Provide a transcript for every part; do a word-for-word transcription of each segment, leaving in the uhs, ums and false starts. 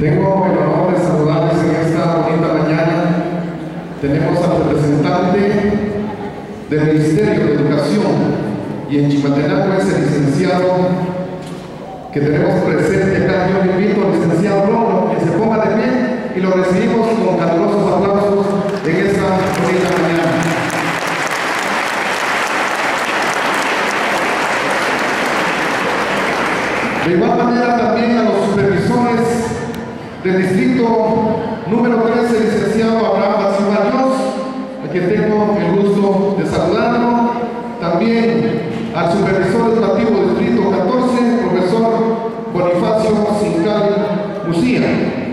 Tengo el honor de saludarles en esta bonita mañana. Tenemos al representante del Ministerio de Educación y en Chimaltenango es el licenciado que tenemos presente acá. Yo le invito al licenciado Romo que se ponga de pie y lo recibimos con calurosos aplausos en esta bonita mañana. De igual manera también a los supervisores del distrito número trece, el licenciado Abraham Bacimarlos, a quien tengo el gusto de saludarlo. También al supervisor educativo del distrito catorce, profesor Bonifacio Sincal Lucía.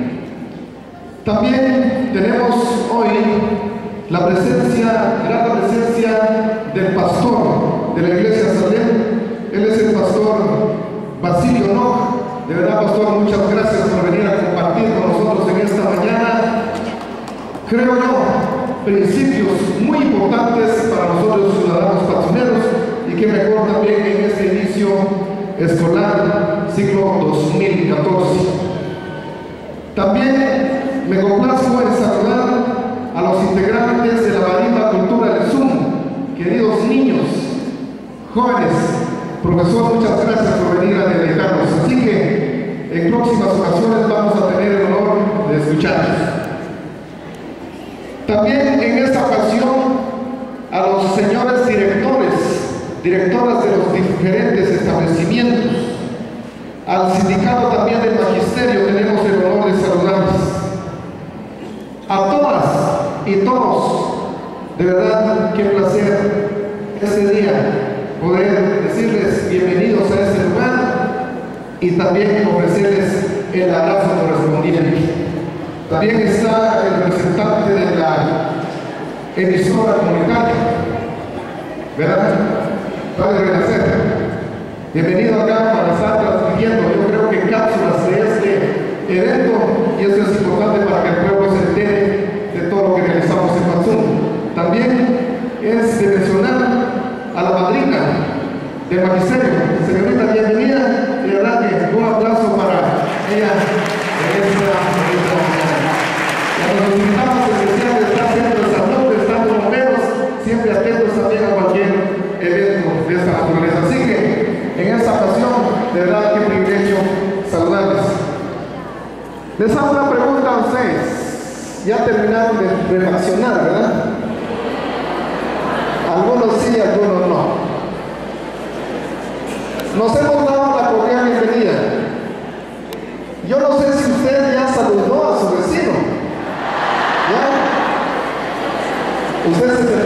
También tenemos hoy la presencia, grata presencia del pastor de la iglesia Salem. Él es el pastor Basilio Noc. De verdad, pastor, muchas gracias por venir a compartir con nosotros en esta mañana, creo yo, principios muy importantes para nosotros los ciudadanos patroneros, y que mejor también en este inicio escolar ciclo dos mil catorce. También me complazco en saludar a los integrantes de la marimba cultura del Zoom, queridos niños, jóvenes. Profesor, muchas gracias por venir a deleitarnos. Así que en próximas ocasiones vamos a tener el honor de escucharlos. También en esta ocasión a los señores directores, directoras de los diferentes establecimientos, al sindicato también del magisterio tenemos el honor de saludarles. A todas y todos, de verdad, qué placer este día poder decirles bienvenidos a este lugar y también ofrecerles el abrazo correspondiente. También está el representante de la emisora comunitaria, ¿verdad? Padre Renacer, bienvenido acá para estar transmitiendo, yo creo que cápsulas de este evento, y eso es importante para que el pueblo se entere de todo lo que realizamos en Patzum. También es de mencionar a la madrina del magisterio, señorita, bienvenida, de verdad que un aplauso para ella en esta mañana. A los invitados especiales están siempre saludos, están bomberos, siempre atentos también a cualquier evento de esta naturaleza. Así que en esta ocasión, de verdad que privilegio saludarles. Les hago una pregunta a ustedes. Ya terminaron de reflexionar, ¿verdad? Algunos sí, algunos no. Nos hemos dado la cordial bienvenida. Yo no sé si usted ya saludó a su vecino. ¿Ya? Usted se